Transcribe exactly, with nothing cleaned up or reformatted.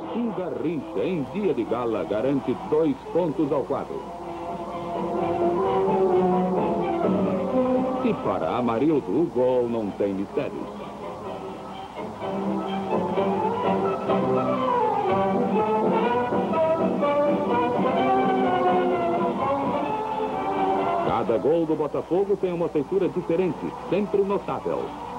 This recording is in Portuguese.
Um Garrincha em dia de gala garante dois pontos ao quadro. E para Amarildo, o gol não tem mistérios. Cada gol do Botafogo tem uma feitura diferente, sempre notável.